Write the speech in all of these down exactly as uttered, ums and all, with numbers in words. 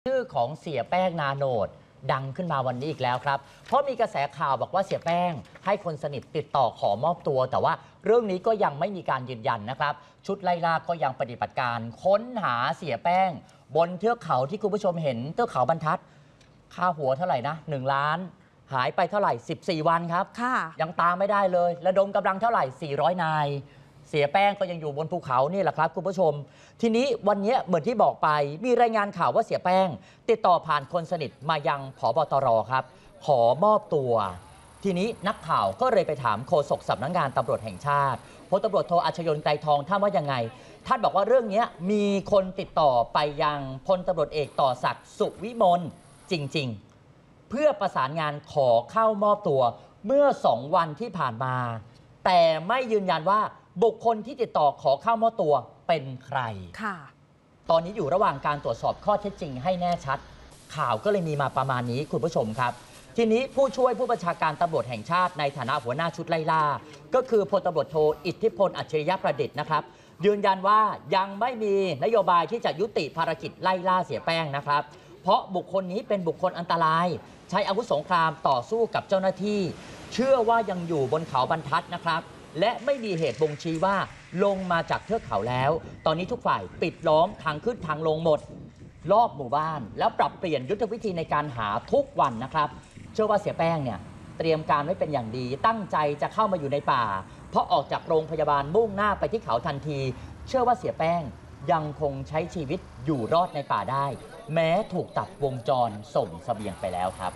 ชื่อของเสียแป้งนาโนดดังขึ้นมาวันนี้อีกแล้วครับเพราะมีกระแสข่าวบอกว่าเสียแป้งให้คนสนิทติดต่อขอมอบตัวแต่ว่าเรื่องนี้ก็ยังไม่มีการยืนยันนะครับชุดไล่ล่าก็ยังปฏิบัติการค้นหาเสียแป้งบนเทือกเขาที่คุณผู้ชมเห็นเทือกเขาบรรทัดค่าหัวเท่าไหร่นะหนึ่งล้านหายไปเท่าไหร่สิบสี่วันครับยังตามไม่ได้เลยระดมกำลังเท่าไหร่สี่ร้อยนายเสียแป้งก็ยังอยู่บนภูเขานี่แหละครับคุณผู้ชมทีนี้วันนี้เหมือนที่บอกไปมีรายงานข่าวว่าเสียแป้งติดต่อผ่านคนสนิทมายังผบตรครับขอมอบตัวทีนี้นักข่าวก็เลยไปถามโฆษกสำนักงานตำรวจแห่งชาติพลตำรวจโทอัชยนต์ไกรทองท่านว่ายังไงท่านบอกว่าเรื่องนี้มีคนติดต่อไปยังพลตำรวจเอกต่อศักดิ์สุขวิมลจริงๆเพื่อประสานงานขอเข้ามอบตัวเมื่อสองวันที่ผ่านมาแต่ไม่ยืนยันว่าบุคคลที่ติดต่อขอเข้ามอบตัวเป็นใครค่ะตอนนี้อยู่ระหว่างการตรวจสอบข้อเท็จจริงให้แน่ชัดข่าวก็เลยมีมาประมาณนี้คุณผู้ชมครับทีนี้ผู้ช่วยผู้บัญชาการตำรวจแห่งชาติในฐานะหัวหน้าชุดไล่ล่าก็คือพลตำรวจโทอิทธิพลอัจฉริยประดิษฐ์นะครับยืนยันว่ายังไม่มีนโยบายที่จะยุติภารกิจไล่ล่าเสียแป้งนะครับเพราะบุคคลนี้เป็นบุคคลอันตรายใช้อาวุธสงครามต่อสู้กับเจ้าหน้าที่เชื่อว่ายังอยู่บนเขาบรรทัดนะครับและไม่มีเหตุบ่งชี้ว่าลงมาจากเทือกเขาแล้วตอนนี้ทุกฝ่ายปิดล้อมทางขึ้นทางลงหมดรอบหมู่บ้านแล้วปรับเปลี่ยนยุทธวิธีในการหาทุกวันนะครับเชื่อว่าเสียแป้งเนี่ยเตรียมการไว้เป็นอย่างดีตั้งใจจะเข้ามาอยู่ในป่าเพราะออกจากโรงพยาบาลมุ่งหน้าไปที่เขาทันทีเชื่อว่าเสียแป้งยังคงใช้ชีวิตอยู่รอดในป่าได้แม้ถูกตัดวงจรส่งเสบียงไปแล้วครับ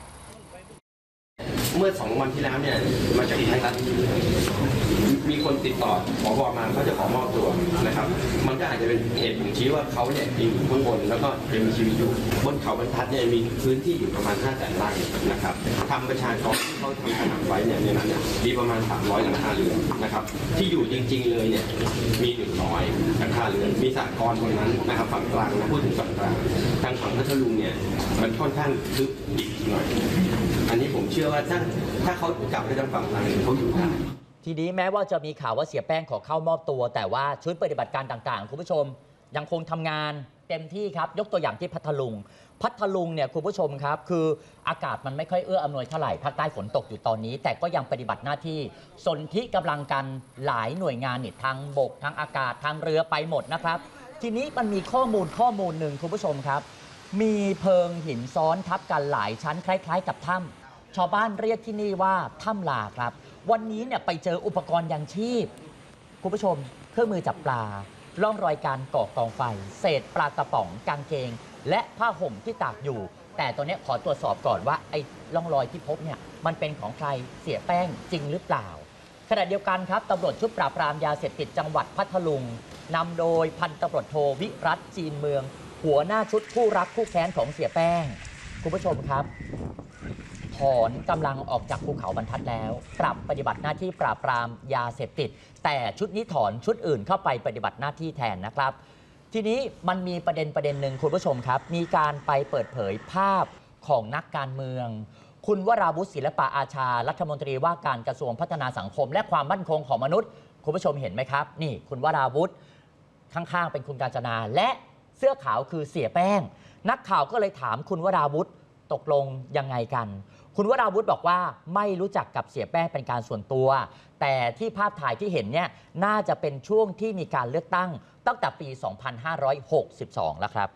เมื่อสองวันที่แล้วเนี่ยมาจากไทยรัฐมีคนติดต่อผบมาเขาจะขอมอบตัวนะครับมันก็อาจจะเป็นเหตุบ่งชี้ว่าเขาเนี่ยอยู่ข้างบนแล้วก็ยังมีชีวิตอยู่บนเขาบรรทัดเนี่ยมีพื้นที่อยู่ประมาณห้าแสนไร่นะครับทำประชากรที่เขาทำขนาดไว้เนี่ยในนั้นเนี่ยมีประมาณสามร้อยหลังคาเรือนนะครับที่อยู่จริงๆเลยเนี่ยมีหนึ่งร้อยหลังคาเรือนมีสหกรณ์ตรงนั้นนะครับฝั่งกลางนะพูดถึงฝั่งกลางทางฝั่งพัทลุงเนี่ยมันค่อนข้างลึกอีกหน่อยอันนี้ผมเชื่อว่าถ้าถ้าเขากลับไปทางฝั่งนั้นเขาอยู่ได้ทีนี้แม้ว่าจะมีข่าวว่าเสียแป้งขอเข้ามอบตัวแต่ว่าชุดปฏิบัติการต่างๆคุณผู้ชมยังคงทำงานเต็มที่ครับยกตัวอย่างที่พัทลุงพัทลุงเนี่ยคุณผู้ชมครับคืออากาศมันไม่ค่อยเอื้ออำนวยเท่าไหร่ภาคใต้ฝนตกอยู่ตอนนี้แต่ก็ยังปฏิบัติหน้าที่สนธิกำลังกันหลายหน่วยงานเนี่ยทางบกทางอากาศทางเรือไปหมดนะครับทีนี้มันมีข้อมูลข้อมูลหนึ่งคุณผู้ชมครับมีเพิงหินซ้อนทับกันหลายชั้นคล้ายๆกับถ้ำชาวบ้านเรียกที่นี่ว่าถ้ำลาครับวันนี้เนี่ยไปเจออุปกรณ์ยังชีพคุณผู้ชมเครื่องมือจับปลาร่องรอยการก่อกองไฟเศษปลากระป๋องกางเกงและผ้าห่มที่ตากอยู่แต่ตัวนี้ขอตรวจสอบก่อนว่าไอ้ร่องรอยที่พบเนี่ยมันเป็นของใครเสียแป้งจริงหรือเปล่าขณะเดียวกันครับตำรวจชุดปราบปรามยาเสพติดจังหวัดพัทลุงนำโดยพันตำรวจโทวิรัตจีนเมืองหัวหน้าชุดผู้รักผู้แค้นของเสียแป้งคุณผู้ชมครับถอนกำลังออกจากภูเขาบรรทัดแล้วปรับปฏิบัติหน้าที่ปราบปรามยาเสพติดแต่ชุดนี้ถอนชุดอื่นเข้าไปปฏิบัติหน้าที่แทนนะครับทีนี้มันมีประเด็นประเด็นหนึ่งคุณผู้ชมครับมีการไปเปิดเผยภาพของนักการเมืองคุณวราวุฒิศิลปะอาชารัฐมนตรีว่าการกระทรวงพัฒนาสังคมและความมั่นคงของมนุษย์คุณผู้ชมเห็นไหมครับนี่คุณวราวุฒิข้างๆเป็นคุณกาญจนาและเสื้อขาวคือเสียแป้งนักข่าวก็เลยถามคุณวราวุฒิตกลงยังไงกันคุณวราวุฒิบอกว่าไม่รู้จักกับเสียแป้งเป็นการส่วนตัวแต่ที่ภาพถ่ายที่เห็นเนี่ยน่าจะเป็นช่วงที่มีการเลือกตั้งตั้งแต่ปี สองพันห้าร้อยหกสิบสอง แล้วครับ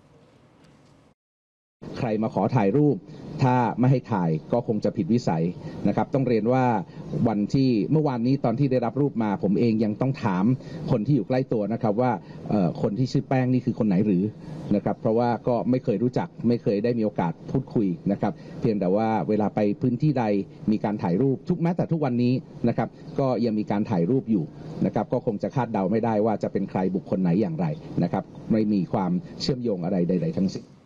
ใครมาขอถ่ายรูปถ้าไม่ให้ถ่ายก็คงจะผิดวิสัยนะครับต้องเรียนว่าวันที่เมื่อวานนี้ตอนที่ได้รับรูปมาผมเองยังต้องถามคนที่อยู่ใกล้ตัวนะครับว่าคนที่ชื่อแป้งนี่คือคนไหนหรือนะครับเพราะว่าก็ไม่เคยรู้จักไม่เคยได้มีโอกาสพูดคุยนะครับเพียงแต่ว่าเวลาไปพื้นที่ใดมีการถ่ายรูปทุกแม้แต่ทุกวันนี้นะครับก็ยังมีการถ่ายรูปอยู่นะครับก็คงจะคาดเดาไม่ได้ว่าจะเป็นใครบุคคลไหนอย่างไรนะครับไม่มีความเชื่อมโยงอะไรใดๆทั้งสิ้น